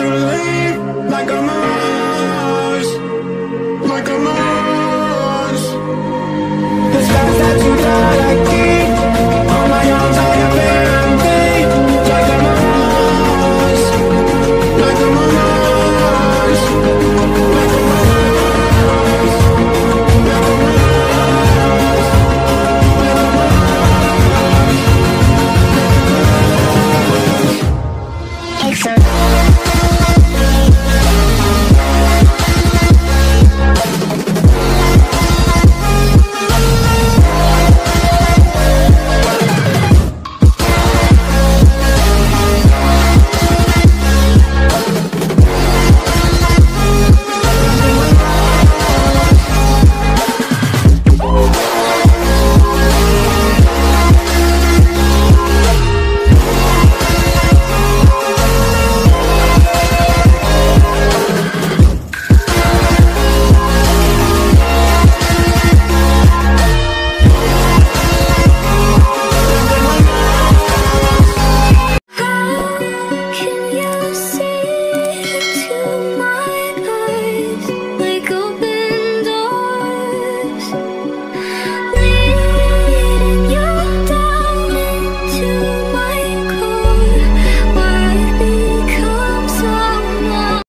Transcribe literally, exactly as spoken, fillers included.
you leave like a mirage, like a mirage. The scars that you thought I keep on my arms, I have A M V. Like a mirage, like a mirage, like a mirage, like a mirage, like a mirage. Egzod.